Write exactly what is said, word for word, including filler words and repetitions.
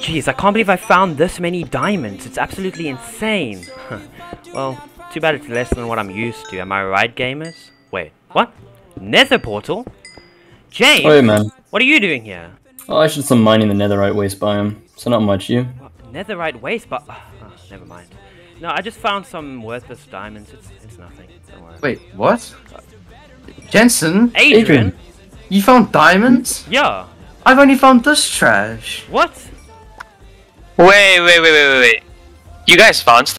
Jeez, I can't believe I found this many diamonds. It's absolutely insane. Well, too bad it's less than what I'm used to. Am I right, gamers? Wait, what? Nether portal? James! Oh, hey, man. What are you doing here? Oh, I should some mining the netherite waste biome. So not much, you? What? Netherite waste, but oh, never mind. No, I just found some worthless diamonds. It's it's nothing. Don't worry. Wait, what? Jensen? Adrian? Adrian. You found diamonds? Yeah. I've only found this trash. What? Wait, wait, wait, wait, wait, wait. You guys found stuff?